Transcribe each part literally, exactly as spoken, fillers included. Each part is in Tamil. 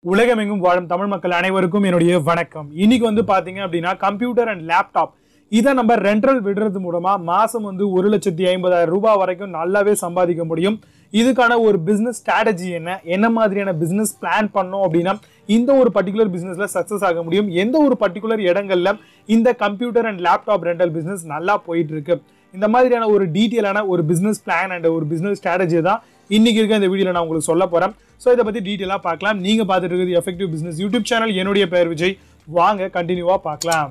உலகமெங்கும் வாழும் தமிழ் மக்கள் அனைவருக்கும் என்னுடைய வணக்கம். இன்னைக்கு வந்து பாத்தீங்க அப்படின்னா கம்ப்யூட்டர் அண்ட் லேப்டாப் இதை நம்ம ரெண்டல் விடுறது மூலமா மாசம் வந்து ஒரு லட்சத்தி ஐம்பதாயிரம் ரூபாய் வரைக்கும் நல்லாவே சம்பாதிக்க முடியும். இதுக்கான ஒரு பிசினஸ் ஸ்ட்ராட்டஜி என்ன, என்ன மாதிரியான பிசினஸ் பிளான் பண்ணோம் அப்படின்னா இந்த ஒரு பர்டிகுலர் பிசினஸ்ல சக்சஸ் ஆக முடியும், எந்த ஒரு பர்டிகுலர் இடங்கள்ல இந்த computer and laptop rental business நல்லா போயிட்டு இருக்கு, இந்த மாதிரியான ஒரு டீட்டெயிலான ஒரு பிசினஸ் பிளான் அண்ட் ஒரு பிசினஸ் ஸ்ட்ராட்டஜி தான் இன்னைக்கு இருக்க இந்த வீடியோல நான் உங்களுக்கு சொல்ல போறேன். ஸோ இதை பத்தி டீட்டெயிலா பார்க்கலாம். நீங்க பார்த்துட்டு இருக்கிறது எஃபெக்டிவ் பிசினஸ் யூடியூப் சேனல். என்னுடைய பெயர் விஜய். வாங்க கண்டினியூவா பார்க்கலாம்.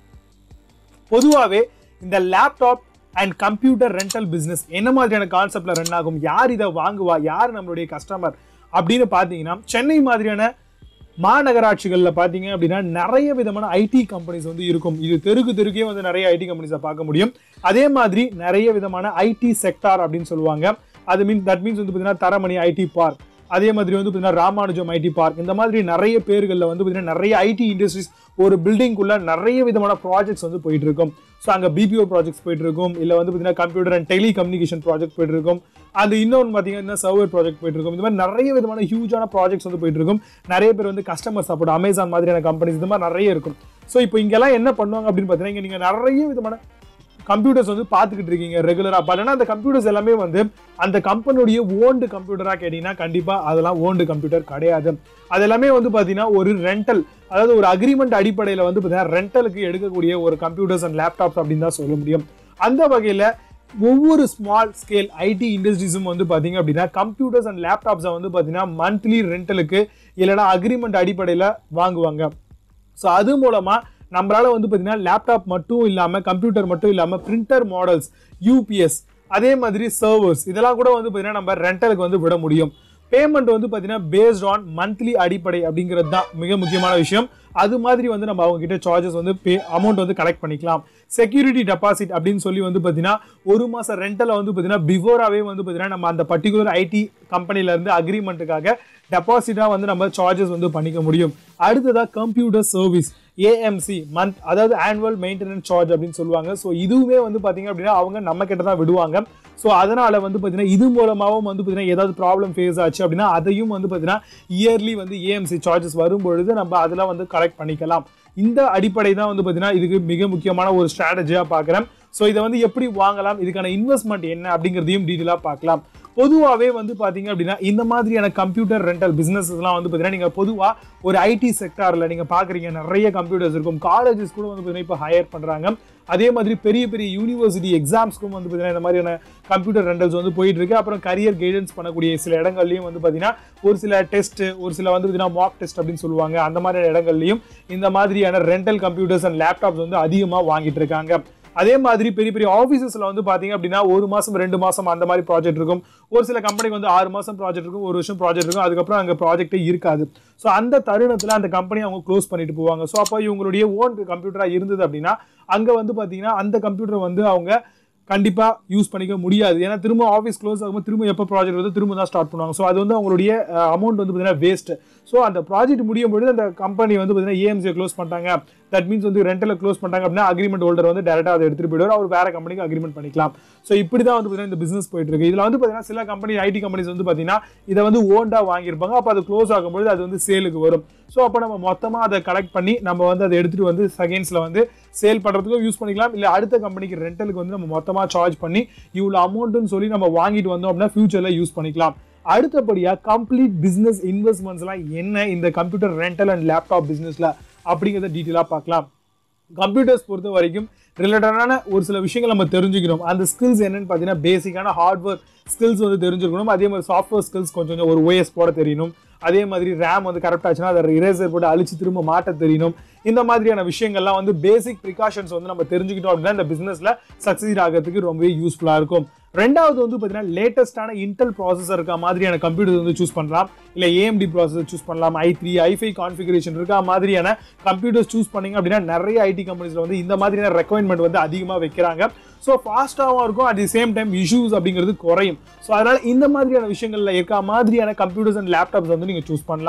பொதுவாகவே இந்த laptop and computer rental business என்ன மாதிரியான கான்செப்ட்ல ரன் ஆகும், யார் இதை வாங்குவா, யார் நம்மளுடைய கஸ்டமர் அப்படின்னு பார்த்தீங்கன்னா சென்னை மாதிரியான மாநகராட்சிகளில் பார்த்தீங்க அப்படின்னா நிறைய விதமான ஐடி கம்பெனிஸ் வந்து இருக்கும். இது தெருக்கு தெருக்கே வந்து நிறைய ஐடி கம்பெனிஸை பார்க்க முடியும். அதே மாதிரி நிறைய விதமான ஐடி செக்டார் அப்படின்னு சொல்லுவாங்க. அது மீன் தட் மீன்ஸ் வந்து பார்த்தீங்கன்னா தரமணி ஐடி பார்க், அதே மாதிரி வந்து பார்த்தீங்கன்னா ராமானுஜம் ஐடி பார்க், இந்த மாதிரி நிறைய பேர்களில் வந்து பார்த்தீங்கன்னா நிறைய ஐடி இண்டஸ்ட்ரீஸ் ஒரு பில்டிங்குள்ள நிறைய விதமான ப்ராஜெக்ட்ஸ் வந்து போயிட்டு இருக்கும். ஸோ அங்கே பிபிஓ ப்ராஜெக்ட்ஸ் போயிட்டு இருக்கும், இல்லை வந்து பார்த்தீங்கன்னா computer and telecommunication project போயிட்டு இருக்கும், அந்த இன்னொன்று பார்த்தீங்கன்னா சர்வர் ப்ராஜெக்ட் போயிட்டு இருக்கும். இந்த மாதிரி நிறைய விதமான ஹியூஜான ப்ராஜெக்ட்ஸ் வந்து போயிட்டு இருக்கும். நிறைய பேர் வந்து கஸ்டமர் சப்போர்ட், அமேசான் மாதிரியான கம்பெனிஸ் இந்த மாதிரி நிறைய இருக்கும். ஸோ இப்போ இங்கெல்லாம் என்ன பண்ணுவாங்க அப்படின்னு பார்த்தீங்கன்னா இங்கே நீங்கள் நிறைய விதமான கம்ப்யூட்டர்ஸ் வந்து பார்த்துக்கிட்டு இருக்கீங்க ரெகுலரா. பட் ஆனால் அந்த கம்ப்யூட்டர்ஸ் எல்லாமே வந்து அந்த கம்பெனியுடைய ஓன்டு கம்ப்யூட்டராக கேட்டீங்கன்னா கண்டிப்பா அதெல்லாம் ஓன்டு கம்ப்யூட்டர் கிடையாது. அது எல்லாமே வந்து பார்த்தீங்கன்னா ஒரு ரெண்டல், அதாவது ஒரு அக்ரிமெண்ட் அடிப்படையில் வந்து பார்த்தீங்கன்னா ரெண்டலுக்கு எடுக்கக்கூடிய ஒரு கம்ப்யூட்டர்ஸ் அண்ட் லேப்டாப்ஸ் அப்படின்னு தான் சொல்ல முடியும். அந்த வகையில் ஒவ்வொரு ஸ்மால் ஸ்கேல் ஐடி இண்டஸ்ட்ரீஸும் வந்து பார்த்தீங்க அப்படின்னா கம்ப்யூட்டர்ஸ் அண்ட் லேப்டாப்ஸை வந்து பார்த்தீங்கன்னா மந்த்லி ரெண்டலுக்கு இல்லைன்னா அக்ரிமெண்ட் அடிப்படையில் வாங்குவாங்க. ஸோ அது மூலமா நம்மளால வந்து பார்த்தீங்கன்னா லேப்டாப் மட்டும் இல்லாமல் கம்ப்யூட்டர் மட்டும் இல்லாமல் பிரிண்டர் மாடல்ஸ், யூபிஎஸ், அதே மாதிரி சர்வர்ஸ் இதெல்லாம் கூட வந்து பார்த்தீங்கன்னா நம்ம ரெண்டலுக்கு வந்து விட முடியும். பேமெண்ட் வந்து பார்த்தீங்கன்னா பேஸ்ட் ஆன் மந்த்லி அடிப்படை அப்படிங்கிறது தான் மிக முக்கியமான விஷயம். அது மாதிரி வந்து நம்ம அவங்க கிட்ட சார்ஜஸ் வந்து பே அமௌண்ட் வந்து கலெக்ட் பண்ணிக்கலாம். செக்யூரிட்டி டெபாசிட் அப்படின்னு சொல்லி வந்து பார்த்தீங்கன்னா ஒரு மாதம் ரெண்டலை வந்து பார்த்தீங்கன்னா பிஃபோராகவே வந்து பார்த்தீங்கன்னா நம்ம அந்த பர்டிகுலர் ஐடி கம்பெனிலேருந்து அக்ரிமெண்ட்டுக்காக டெபாசிட்டாக வந்து நம்ம சார்ஜஸ் வந்து பண்ணிக்க முடியும். அடுத்ததாக கம்ப்யூட்டர் சர்வீஸ், ஏஎம்சி மந்த், அதாவது ஆனுவல் மெயின்டெனன்ஸ் சார்ஜ் அப்படின்னு சொல்லுவாங்க. ஸோ இதுவுமே வந்து பார்த்தீங்க அப்படின்னா அவங்க நம்ம கிட்ட தான் விடுவாங்க. ஸோ அதனால வந்து பார்த்தீங்கன்னா இது மூலமாகவும் வந்து பார்த்தீங்கன்னா ஏதாவது ப்ராப்ளம் ஃபேஸ் ஆச்சு அப்படின்னா அதையும் வந்து பார்த்தீங்கன்னா இயர்லி வந்து ஏஎம்சி சார்ஜஸ் வரும்பொழுது நம்ம அதெல்லாம் வந்து கலெக்ட் பண்ணிக்கலாம். இந்த அடிப்படை தான் வந்து பார்த்தீங்கன்னா இதுக்கு மிக முக்கியமான ஒரு ஸ்ட்ராட்டஜியாக பார்க்குறேன். ஸோ இதை வந்து எப்படி வாங்கலாம், இதுக்கான இன்வெஸ்ட்மெண்ட் என்ன அப்படிங்கிறதையும் டீட்டெயிலாக பார்க்கலாம். பொதுவாகவே வந்து பார்த்தீங்க அப்படின்னா இந்த மாதிரியான கம்ப்யூட்டர் ரெண்டல் பிஸ்னஸ்லாம் வந்து பார்த்தீங்கன்னா நீங்கள் பொதுவாக ஒரு ஐடி செக்டாரில் நீங்கள் பார்க்குறீங்க நிறைய கம்ப்யூட்டர்ஸ் இருக்கும். காலேஜஸ் கூட வந்து பார்த்தீங்கன்னா இப்போ ஹையர் பண்ணுறாங்க. அதே மாதிரி பெரிய பெரிய யூனிவர்சிட்டி எக்ஸாம்ஸ்க்கும் வந்து பார்த்தீங்கன்னா இந்த மாதிரியான கம்ப்யூட்டர் ரெண்டல்ஸ் வந்து போயிட்டு இருக்கு. அப்புறம் கரியர் கைடன்ஸ் பண்ணக்கூடிய சில இடங்கள்லையும் வந்து பார்த்தீங்கன்னா ஒரு சில டெஸ்ட், ஒரு சில வந்து பார்த்தீங்கன்னா மாக் டெஸ்ட் அப்படின்னு சொல்லுவாங்க. அந்த மாதிரியான இடங்கள்லையும் இந்த மாதிரியான ரெண்டல் கம்ப்யூட்டர்ஸ் அண்ட் லேப்டாப்ஸ் வந்து அதிகமாக வாங்கிட்டு இருக்காங்க. அதே மாதிரி பெரிய பெரிய ஆஃபீஸஸ்ல வந்து பாத்தீங்க அப்படின்னா ஒரு மாசம் ரெண்டு மாசம் அந்த மாதிரி ப்ராஜெக்ட் இருக்கும். ஒரு சில கம்பெனிக்கு வந்து ஆறு மாசம் ப்ராஜெக்ட் இருக்கும், ஒரு வருஷம் ப்ராஜெக்ட் இருக்கும், அதுக்கப்புறம் அங்கே ப்ராஜெக்டே இருக்காது. ஸோ அந்த தருணத்தில் அந்த கம்பெனி அவங்க க்ளோஸ் பண்ணிட்டு போவாங்க. ஸோ அப்போ இவங்களுடைய ஓன் கம்ப்யூட்டராக இருந்தது அப்படின்னா அங்கே வந்து பார்த்தீங்கன்னா அந்த கம்ப்யூட்டர் வந்து அவங்க கண்டிப்பாக யூஸ் பண்ணிக்க முடியாது. ஏன்னா திரும்ப ஆஃபீஸ் க்ளோஸ் ஆகும்போது திரும்ப எப்போ ப்ராஜெக்ட் வந்து திரும்ப தான் ஸ்டார்ட் பண்ணுவாங்க. ஸோ அது வந்து அவங்களுடைய அமௌண்ட் வந்து பார்த்தீங்கன்னா வேஸ்ட். ஸோ அந்த ப்ராஜெக்ட் முடியும் பொழுது அந்த கம்பெனி வந்து பார்த்தீங்கன்னா ஏஎம்சியை க்ளோஸ் பண்ணிட்டாங்க, தட் மீன்ஸ் வந்து ரெண்டலில் க்ளோஸ் பண்ணிட்டாங்க அப்படின்னா அக்ரிமெண்ட் ஹோல்டர் வந்து டேரெக்டாக அதை எடுத்துகிட்டு போயிடுவார், அவர் வேறு கம்பெனிக்கு அக்ரிமெண்ட் பண்ணிக்கலாம். ஸோ இப்படி தான் வந்து பார்த்தீங்கன்னா இந்த பிஸ்னஸ் போயிட்டு இருக்கு. இதில் வந்து பார்த்தீங்கன்னா சில கம்பெனி ஐடி கம்பெனிஸ் வந்து பார்த்தீங்கன்னா இதை வந்து ஓண்டாக வாங்கியிருப்பாங்க. அப்போ அது க்ளோஸ் ஆகும்போது அது வந்து சேலுக்கு வரும். ஸோ அப்போ நம்ம மொத்தமாக அதை கலெக்ட் பண்ணி நம்ம வந்து அதை எடுத்துகிட்டு வந்து செகண்ட்ஸில் வந்து சேல் பண்ணுறதுக்கும் யூஸ் பண்ணிக்கலாம். இல்லை அடுத்த கம்பெனிக்கு ரெண்டலுக்கு வந்து நம்ம மொத்தமாக சார்ஜ் பண்ணி இவ்வளோ அமௌண்ட்டுன்னு சொல்லி நம்ம வாங்கிட்டு வந்தோம் அப்படின்னா ஃபியூச்சரில் யூஸ் பண்ணிக்கலாம். அடுத்தபடியாக கம்ப்ளீட் பிஸ்னஸ் இன்வெஸ்ட்மெண்ட்ஸ்லாம் என்ன இந்த கம்ப்யூட்டர் ரெண்டல் அண்ட் லேப்டாப் பிஸ்னஸில் அப்படிங்கிறத டீட்டெயிலாக பார்க்கலாம். கம்ப்யூட்டர்ஸ் பொறுத்த வரைக்கும் ரிலேட்டடான ஒரு சில விஷயங்கள் நம்ம தெரிஞ்சுக்கணும். அந்த ஸ்கில்ஸ் என்னன்னு பார்த்தீங்கன்னா பேசிக்கான ஹார்ட்வேர் ஸ்கில்ஸ் வந்து தெரிஞ்சுக்கணும். அதே மாதிரி சாஃப்ட்வேர் ஸ்கில்ஸ் கொஞ்சம் கொஞ்சம் ஒரு ஓஎஸ் போட தெரியணும். அதே மாதிரி ரேம் வந்து கரெக்ட் ஆச்சுன்னா அதை இரேசர் போட்டு அழிச்சு திரும்ப மாட்ட தெரியணும். இந்த மாதிரியான விஷயங்கள்லாம் வந்து பேசிக் ப்ரிகாஷன்ஸ் வந்து நம்ம தெரிஞ்சுக்கிட்டோம் அப்படின்னா இந்த பிசினஸ்ல சக்சீட் ஆகிறதுக்கு ரொம்பவே யூஸ்ஃபுல்லா இருக்கும். ரெண்டாவது வந்து பார்த்தீங்கன்னா லேட்டஸ்டான இன்டெல் ப்ராசஸர் இருக்க மாதிரியான கம்ப்யூட்டர் வந்து சூஸ் பண்ணலாம், இல்லை ஏஎம்டி ப்ராசஸர் சூஸ் பண்ணலாம், I three I five configuration இருக்க மாதிரியான கம்ப்யூட்டர்ஸ் சூஸ் பண்ணீங்க அப்படின்னா நிறைய ஐடி கம்பெனிஸ்ல வந்து இந்த மாதிரியான ரெக்குவயர்மெண்ட் வந்து அதிகமாக வைக்கிறாங்க. ஸோ ஃபாஸ்ட்டாகவும் இருக்கும், at the same time issues அப்படிங்கிறது குறையும். ஸோ அதனால இந்த மாதிரியான விஷயங்கள்ல இருக்க மாதிரியான கம்ப்யூட்டர்ஸ் அண்ட் லேப்டாப்ஸ் வந்து நீங்க சூஸ் பண்ணலாம்.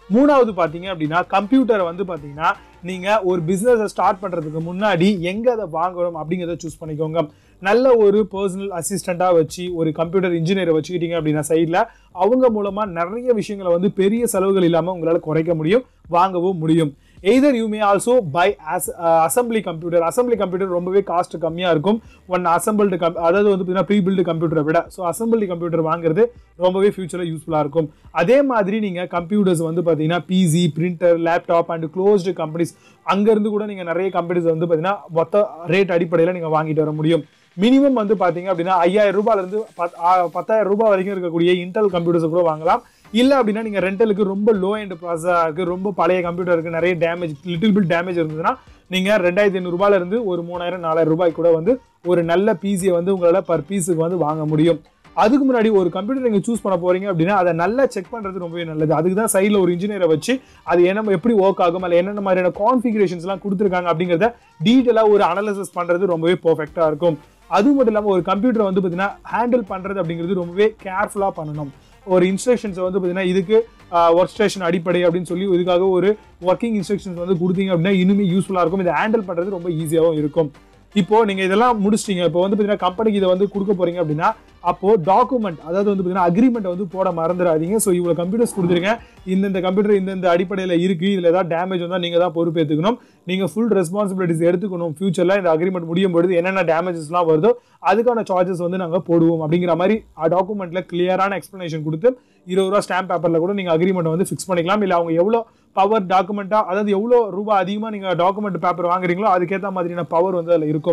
மூணாவது பாத்தீங்க அப்படின்னா கம்ப்யூட்டரை வந்து பாத்தீங்கன்னா நீங்க ஒரு பிசினஸ் ஸ்டார்ட் பண்றதுக்கு முன்னாடி எங்க அதை வாங்கணும் அப்படிங்கறத சூஸ் பண்ணிக்கோங்க. நல்ல ஒரு பர்சனல் அசிஸ்டண்டா வச்சு ஒரு கம்ப்யூட்டர் இன்ஜினியரை வச்சுக்கிட்டீங்க அப்படின்னா சைட்ல அவங்க மூலமா நிறைய விஷயங்களை வந்து பெரிய செலவுகள் இல்லாம உங்களால குறைக்க முடியும், வாங்கவும் முடியும். Either you may also buy as uh, assembly computer. Assembly computer ரொம்பவே காஸ்ட் கம்மியா இருக்கும். ஒன் assembled அதாவது வந்து பாத்தீங்கன்னா ப்ரீ பில்ட் கம்ப்யூட்டரை விட. ஸோ அசம்பிளி கம்ப்யூட்டர் வாங்குறது ரொம்பவே ஃபியூச்சர்ல யூஸ்ஃபுல்லா இருக்கும். அதே மாதிரி நீங்க கம்ப்யூட்டர்ஸ் வந்து பாத்தீங்கன்னா PC, printer, laptop and closed companies அங்க இருந்து கூட நீங்க நிறைய கம்பெனிஸ் வந்து பாத்தீங்கன்னா மொத்த ரேட் அடிப்படையில நீங்க வாங்கிட்டு வர முடியும். மினிமம் வந்து பாத்தீங்க அப்படின்னா ஐயாயிரம் ரூபாயில இருந்து பத்தாயிரம் ரூபாய் வரைக்கும் இருக்கக்கூடிய இன்டெல் கம்ப்யூட்டர்ஸ் கூட வாங்கலாம். இல்ல அப்படின்னா நீங்க ரெண்டலுக்கு ரொம்ப லோ எண்ட் ப்ராசஸா இருக்கு, ரொம்ப பழைய கம்ப்யூட்டர் இருக்கு, நிறைய டேமேஜ் லிட்டில் பிட் டேமேஜ் இருந்ததுன்னா நீங்க ரெண்டாயிரத்தி ஐநூறு ரூபாயில இருந்து ஒரு மூணாயிரம் நாலாயிரம் ரூபாய் கூட வந்து ஒரு நல்ல பிசியை வந்து உங்களால பர் பீஸுக்கு வந்து வாங்க முடியும். அதுக்கு முன்னாடி ஒரு கம்ப்யூட்டர் நீங்க சூஸ் பண்ண போறீங்க அப்படின்னா அதை நல்லா செக் பண்றது ரொம்பவே நல்லது. அதுக்கு தான் சைட்ல ஒரு இன்ஜினியரை வச்சு அது என்ன எப்படி ஒர்க் ஆகும், அல்ல என்னென்ன மாதிரியான கான்ஃபிகரேஷன்ஸ் எல்லாம் கொடுத்துருக்காங்க அப்படிங்கிறத டீட்டெயிலா ஒரு அனாலிசிஸ் பண்றது ரொம்பவே பெர்ஃபெக்ட்டா இருக்கும். அது மட்டும் இல்லாம ஒரு கம்ப்யூட்டரை வந்து பாத்தீங்கன்னா ஹேண்டில் பண்றது அப்படிங்கிறது ரொம்பவே கேர்ஃபுல்லா பண்ணணும். ஒரு இன்ஸ்ட்ரக்ஷன்ஸ் வந்து பாத்தீங்கன்னா இதுக்கு ஒர்க் ஸ்டேஷன் அடிப்படை அப்படின்னு சொல்லி இதுக்காக ஒரு ஒர்க்கிங் இன்ஸ்ட்ரக்ஷன்ஸ் வந்து கொடுத்தீங்க அப்படின்னா இன்னுமே யூஸ்ஃபுல்லா இருக்கும். இதை ஹேண்டில் பண்றது ரொம்ப ஈஸியாகவும் இருக்கும். இப்போ நீங்க இதெல்லாம் முடிச்சிட்டீங்க, இப்போ வந்து பாத்தீங்கன்னா கம்பெனிக்கு இதை வந்து கொடுக்க போறீங்க அப்படின்னா அப்போ டாக்குமெண்ட் அதாவது வந்து பாத்தீங்கன்னா அக்ரிமெண்ட் வந்து போட மறந்துடாதீங்க. ஸோ இவ்வளவு கம்ப்யூட்டர்ஸ் கொடுத்துருங்க, இந்த கம்ப்யூட்டர் இந்த அடிப்படையில் இருக்கு, இதுல ஏதாவது டேமேஜ் வந்தா நீங்க தான் பொறுப்பேற்றுக்கணும், நீங்க ஃபுல் ரெஸ்பான்சிபிலிட்டிஸ் எடுத்துக்கணும். ஃபியூச்சர்ல இந்த அக்ரிமெண்ட் முடியும் பொழுது என்னென்ன டேமேஜஸ்லாம் வருதோ அதுக்கான சார்ஜஸ் வந்து நாங்க போடுவோம் அப்படிங்கிற மாதிரி டாக்குமெண்ட்ல கிளியரான எக்ஸ்பிளனேஷன் கொடுத்து இருபது ரூபா ஸ்டாம்ப் பேப்பர்ல கூட நீங்க அக்ரிமெண்ட் வந்து ஃபிக்ஸ் பண்ணிக்கலாம். இல்ல அவங்க எவ்வளவு பவர் டாக்குமெண்டா அதாவது எவ்வளவு ரூபாய் அதிகமா நீங்க டாக்குமெண்ட் பேப்பர் வாங்குறீங்களோ அதுக்கேற்ற மாதிரியான பவர் வந்து அதுல இருக்கும்.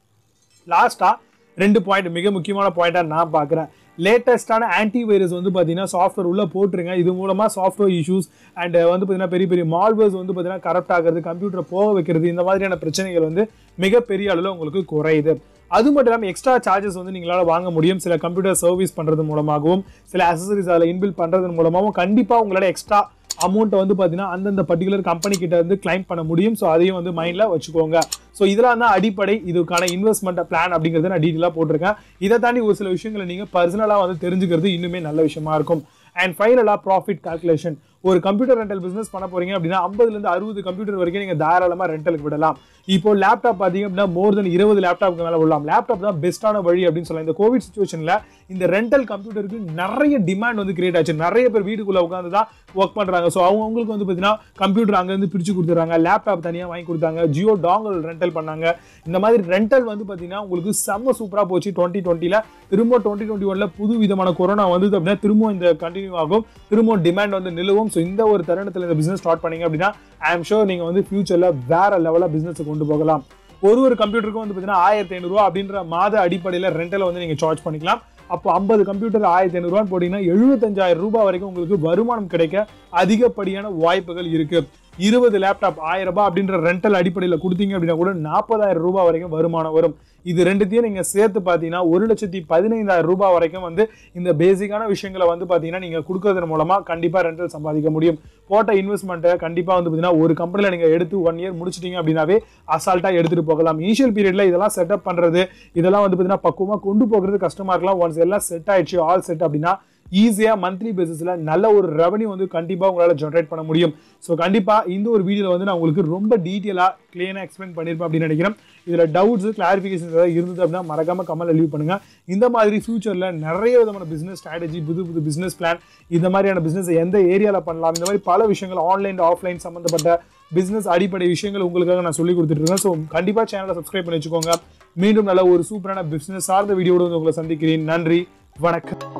லாஸ்டா ரெண்டு பாயிண்ட் மிக முக்கியமான பாயிண்டா நான் பாக்குறேன். லேட்டஸ்டான ஆன்டி வைரஸ் வந்து பாத்தீங்கன்னா சாஃப்ட்வேர் உள்ள போட்டுருங்க. இது மூலமா சாஃப்ட்வேர் இஷ்யூஸ் அண்ட் வந்து பாத்தீங்கன்னா பெரிய பெரிய மால்வேர்ஸ் வந்து பாத்தீங்கன்னா கரப்ட் ஆகிறது, கம்ப்யூட்டர் போக வைக்கிறது, இந்த மாதிரியான பிரச்சனைகள் வந்து மிகப்பெரிய அளவில் உங்களுக்கு குறையுது. அது மட்டும் இல்லாமல் எக்ஸ்ட்ரா சார்ஜஸ் வந்து நீங்களால வாங்க முடியும். சில கம்ப்யூட்டர் சர்வீஸ் பண்றது மூலமாகவும் சில அசசரிஸ் அதில் இன்பில் பண்றது மூலமாகவும் கண்டிப்பா உங்களோட எக்ஸ்ட்ரா அமௌண்ட் வந்து பாத்தீங்கன்னா அந்தந்த பர்டிகுலர் கம்பெனி கிட்ட இருந்து கிளைம் பண்ண முடியும். ஸோ அதையும் வந்து மைண்ட்ல வச்சுக்கோங்க. ஸோ இதெல்லாம் தான் அடிப்படை இதுக்கான இன்வெஸ்ட்மெண்ட் பிளான் அப்படிங்கிறத நான் டீட்டெயிலாக போட்டிருக்கேன். இதை தாண்டி ஒரு சில விஷயங்களை நீங்க பர்சனலா வந்து தெரிஞ்சுக்கிறது இன்னுமே நல்ல விஷயமா இருக்கும். அண்ட் ஃபைனலா ப்ராஃபிட் கால்குலேஷன். ஒரு கம்ப்யூட்டர் ரெண்டல் பிசினஸ் பண்ண போறீங்க அப்படின்னா ஐம்பதுல இருந்து அறுபது கம்ப்யூட்டர் வரைக்கும் நீங்க தாராளமா ரெண்டலுக்கு விடலாம். இப்போ லேப்டாப் பாத்தீங்க அப்படின்னா மோர் தென் இருபது லேப்டாப்க்கு மேல விடலாம். லேப்டாப் தான் பெஸ்டான வழி அப்படின்னு சொல்லலாம். இந்த கோவிட் சிச்சுவேஷன்ல இந்த ரெண்டல் கம்ப்யூட்டருக்கு நிறைய டிமாண்ட் வந்து கிரியேட் ஆச்சு. நிறைய பேர் வீட்டுக்குள்ள உட்காந்து தான் ஒர்க் பண்றாங்க. ஸோ அவங்க அவங்களுக்கு வந்து பாத்தீங்கன்னா கம்ப்யூட்டர் அங்க இருந்து பிரிச்சு கொடுத்துறாங்க, லேப்டாப் தனியா வாங்கி கொடுத்தாங்க, ஜியோ டாங்கல் ரெண்டல் பண்ணாங்க. இந்த மாதிரி ரெண்டல் வந்து பாத்தீங்கன்னா உங்களுக்கு செம்ம சூப்பரா போச்சு. டுவெண்ட்டி டுவெண்ட்டில திரும்ப டுவெண்ட்டி டுவெண்ட்டி ஒன்ல புது விதமான கொரோனா வந்தது அப்படின்னா திரும்ப இந்த கண்டினியூ ஆகும், திரும்ப டிமாண்ட் வந்து நிலவும். ஸோ இந்த ஒரு தருணத்தில் இந்த பிசினஸ் ஸ்டார்ட் பண்ணீங்க அப்படின்னா ஐ எம் ஷூர் நீங்க வந்து ஃபியூச்சர்ல வேற லெவலா பிசினஸ் கொண்டு போகலாம். ஒரு ஒரு கம்ப்யூட்டருக்கும் வந்து பாத்தீங்கன்னா ஆயிரத்தி ஐநூறு ரூபாய் அப்படின்ற மாத அடிப்படையில் ரெண்டலை வந்து நீங்க சார்ஜ் பண்ணிக்கலாம். அப்போ ஐம்பது கம்ப்யூட்டர் ஆயிரத்தி ஐநூறு ரூபாய் போட்டீங்கன்னா எழுபத்தஞ்சாயிரம் ரூபாய் வரைக்கும் உங்களுக்கு வருமானம் கிடைக்க அதிகப்படியான வாய்ப்புகள் இருக்கு. இருபது லேப்டாப் ஆயிரம் ரூபாய் அப்படின்ற ரெண்டல் அடிப்படையில் கொடுத்தீங்க அப்படின்னா கூட நாற்பதாயிரம் ரூபாய் வரைக்கும் வருமானம் வரும். இது ரெண்டுத்தையும் நீங்க சேர்த்து பாத்தீங்கன்னா ஒரு லட்சத்தி பதினைந்தாயிரம் ரூபாய் வரைக்கும் வந்து இந்த பேசிக்கான விஷயங்களை வந்து பாத்தீங்கன்னா நீங்க கொடுக்கறது மூலமா கண்டிப்பா ரெண்டல் சம்பாதிக்க முடியும். போட்ட இன்வெஸ்ட்மெண்ட்டை கண்டிப்பா வந்து பாத்தீங்கன்னா ஒரு கம்பெனில நீங்க எடுத்து ஒன் இயர் முடிச்சிட்டீங்க அப்படின்னாவே அசால்ட்டா எடுத்துட்டு போகலாம். இனிஷியல் பீரியட்ல இதெல்லாம் செட்டப் பண்றது, இதெல்லாம் வந்து பாத்தீங்கன்னா பக்குவமா கொண்டு போகிறது கஷ்டமா இருக்கலாம். ஒன்ஸ் எல்லாம் செட் ஆயிடுச்சு, ஆல் செட் அப்படின்னா ஈஸியா மந்த்லி பேசிஸ்ல நல்ல ஒரு ரெவன்யூ வந்து கண்டிப்பா உங்களால ஜெனரேட் பண்ண முடியும். ஸோ கண்டிப்பா இந்த ஒரு வீடியோல வந்து நான் உங்களுக்கு ரொம்ப டீட்டெயிலா கிளியரா எக்ஸ்பிளைன் பண்ணிருப்பேன் அப்படின்னு நினைக்கிறேன். இதுல டவுட்ஸ் கிளாரிபிகேஷன் ஏதாவது இருந்தது அப்படின்னா மறக்காம கமெண்ட்ல லீவ் பண்ணுங்க. இந்த மாதிரி ஃபியூச்சர்ல நிறைய விதமான பிசினஸ் ஸ்ட்ராட்டஜி, புது புது பிசினஸ் பிளான், இந்த மாதிரியான பிசினஸ் எந்த ஏரியால பண்ணலாம், இந்த மாதிரி பல விஷயங்கள் ஆன்லைன் ஆஃப்லைன் சம்பந்தப்பட்ட பிசினஸ் அடிப்படை விஷயங்கள் உங்களுக்காக நான் சொல்லி கொடுத்துட்டு இருக்கேன். ஸோ கண்டிப்பா சேனலை சப்ஸ்கிரைப் பண்ணி வச்சுக்கோங்க. மீண்டும் நல்ல ஒரு சூப்பரான பிசினஸ் சார்ந்த வீடியோட வந்து உங்களை சந்திக்கிறேன். நன்றி, வணக்கம்.